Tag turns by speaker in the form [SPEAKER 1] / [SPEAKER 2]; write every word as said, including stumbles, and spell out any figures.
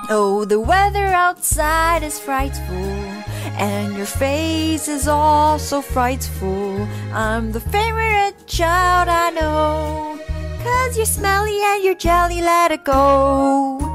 [SPEAKER 1] Oh, the weather outside is frightful, and your face is all so frightful. I'm the favorite child I know, 'cause you're smelly and you're jelly, let it go.